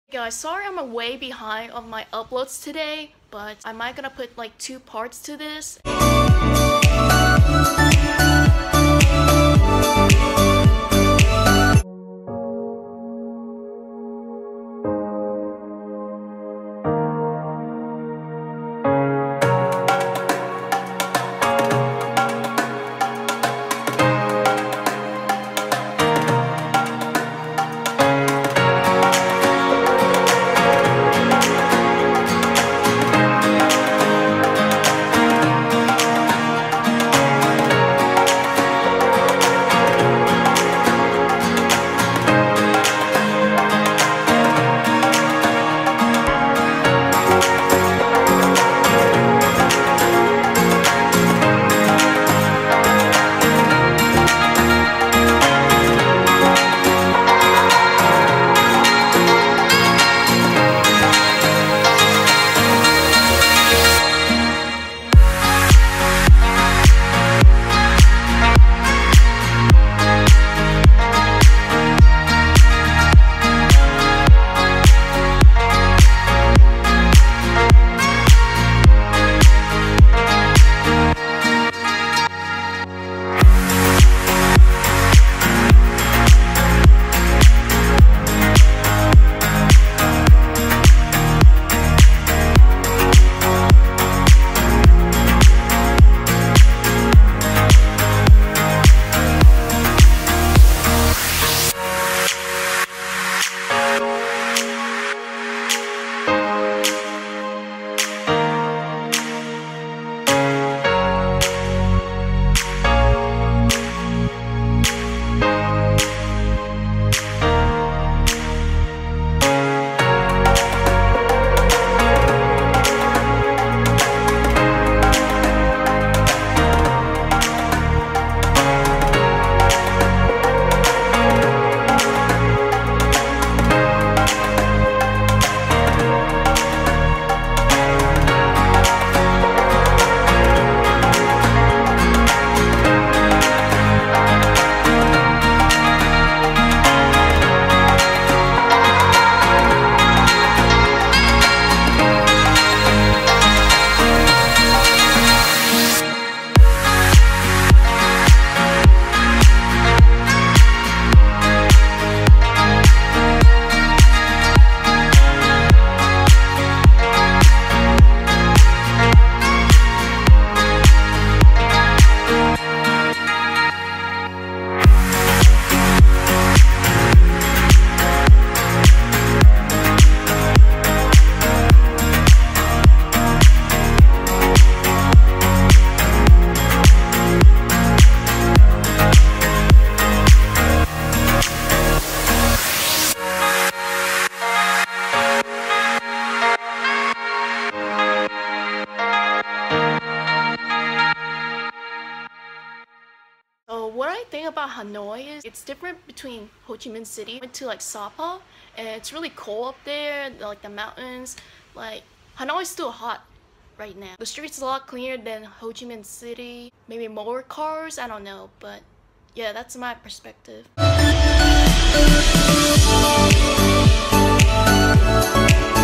Guys, sorry I'm way behind on my uploads today, but I might gonna put like 2 parts to this. So what I think about Hanoi is it's different between Ho Chi Minh City. I went to like Sapa and it's really cold up there, like the mountains. Like Hanoi is still hot right now. The streets are a lot cleaner than Ho Chi Minh City. Maybe more cars, I don't know, but yeah, that's my perspective.